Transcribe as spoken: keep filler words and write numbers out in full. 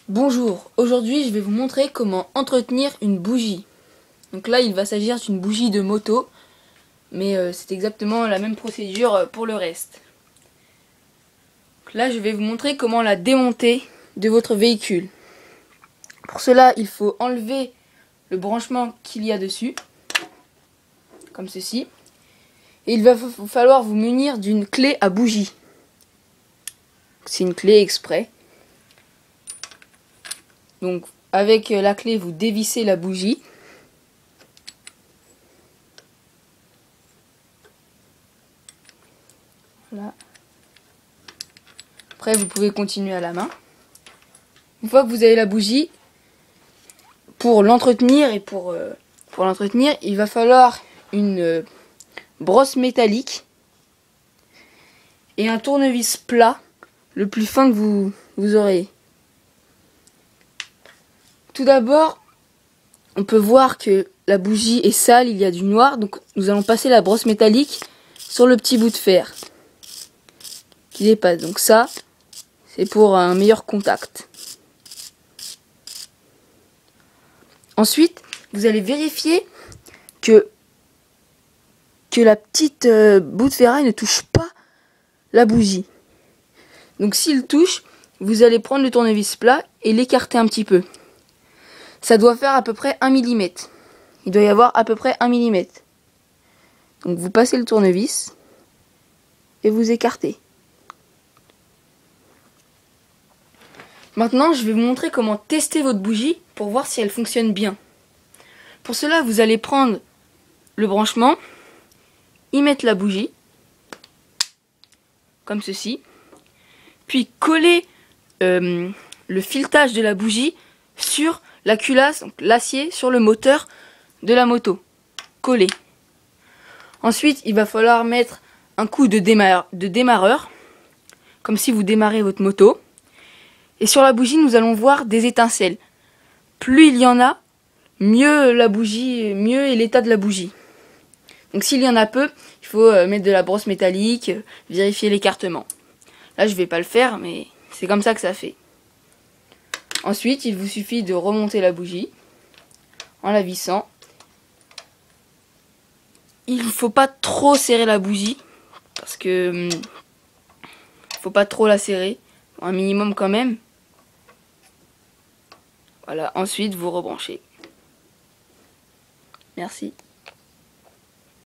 Bonjour, aujourd'hui je vais vous montrer comment entretenir une bougie. Donc là il va s'agir d'une bougie de moto, mais euh, c'est exactement la même procédure pour le reste. Donc là je vais vous montrer comment la démonter de votre véhicule. Pour cela il faut enlever le branchement qu'il y a dessus, comme ceci. Et il va vous falloir vous munir d'une clé à bougie. C'est une clé exprès. Donc avec la clé vous dévissez la bougie. Voilà. Après vous pouvez continuer à la main. Une fois que vous avez la bougie, pour l'entretenir et pour, euh, pour l'entretenir, il va falloir une euh, brosse métallique et un tournevis plat, le plus fin que vous, vous aurez. Tout d'abord, on peut voir que la bougie est sale, il y a du noir, donc nous allons passer la brosse métallique sur le petit bout de fer qui dépasse. Donc ça, c'est pour un meilleur contact. Ensuite, vous allez vérifier que, que la petite euh, bout de ferraille ne touche pas la bougie. Donc s'il touche, vous allez prendre le tournevis plat et l'écarter un petit peu. Ça doit faire à peu près un millimètre. Il doit y avoir à peu près un millimètre. Donc vous passez le tournevis et vous écartez. Maintenant, je vais vous montrer comment tester votre bougie pour voir si elle fonctionne bien. Pour cela, vous allez prendre le branchement, y mettre la bougie, comme ceci, puis coller euh, le filetage de la bougie sur la culasse, donc l'acier, sur le moteur de la moto. Coller. Ensuite, il va falloir mettre un coup de, démarre, de démarreur, comme si vous démarrez votre moto. Et sur la bougie, nous allons voir des étincelles. Plus il y en a, mieux la bougie, mieux est l'état de la bougie. Donc s'il y en a peu, il faut mettre de la brosse métallique, vérifier l'écartement. Là, je vais pas le faire, mais c'est comme ça que ça fait. Ensuite, il vous suffit de remonter la bougie en la vissant. Il ne faut pas trop serrer la bougie parce que hum, faut pas trop la serrer, un minimum quand même. Voilà, ensuite vous rebranchez. Merci.